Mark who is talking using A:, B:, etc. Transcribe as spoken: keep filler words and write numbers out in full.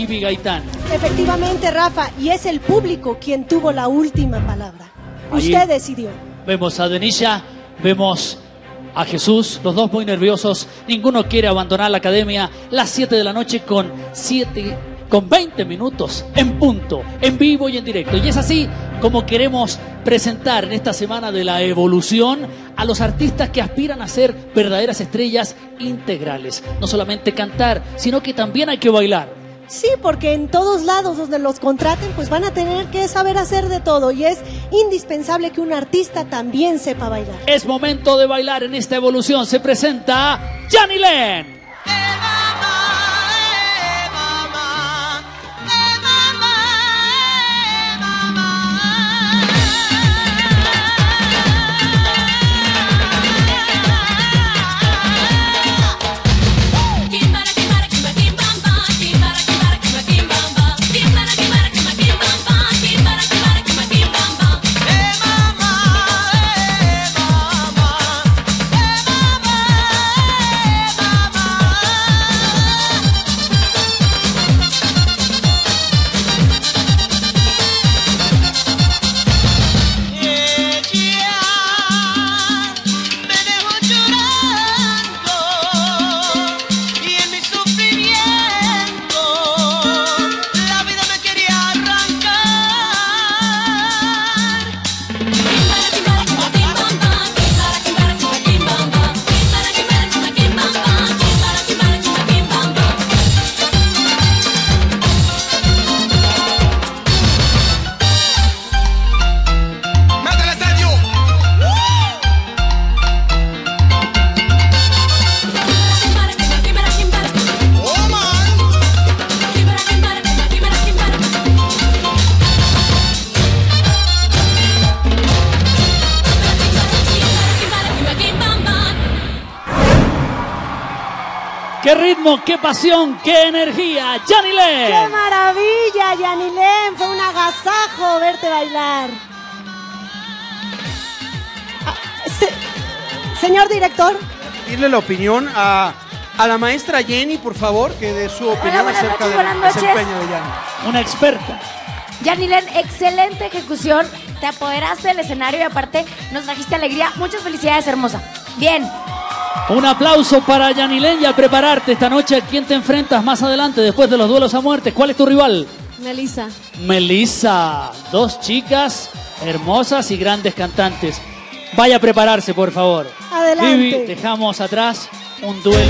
A: Vivi Gaitán.
B: Efectivamente, Rafa, y es el público quien tuvo la última palabra.
A: Ahí
B: Usted decidió.
A: Vemos a Denilla, vemos a Jesús, los dos muy nerviosos. Ninguno quiere abandonar la academia. Las siete de la noche con siete, con veinte minutos en punto, en vivo y en directo. Y es así como queremos presentar en esta semana de la evolución a los artistas que aspiran a ser verdaderas estrellas integrales. No solamente cantar, sino que también hay que bailar.
B: Sí, porque en todos lados donde los contraten, pues van a tener que saber hacer de todo. Y es indispensable que un artista también sepa bailar.
A: Es momento de bailar en esta evolución. Se presenta Yanilén. ¡Qué ritmo, qué pasión, qué energía! ¡Yanilén!
B: ¡Qué maravilla, Yanilén! Fue un agasajo verte bailar. Ah, se, señor director.
C: Dile la opinión a, a la maestra Jenny, por favor, que dé su opinión
D: Hola,
C: acerca
D: noches,
C: del
D: buenas
C: desempeño
D: noches.
C: de Yanni.
A: Una experta.
D: Yanilén, excelente ejecución. Te apoderaste del escenario y aparte nos trajiste alegría. Muchas felicidades, hermosa. Bien.
A: Un aplauso para Yanilén y a prepararte esta noche. ¿A quién te enfrentas más adelante después de los duelos a muerte? ¿Cuál es tu rival?
B: Melissa.
A: Melissa. Dos chicas hermosas y grandes cantantes. Vaya a prepararse, por favor.
B: Adelante.
A: Vivi, dejamos atrás un duelo.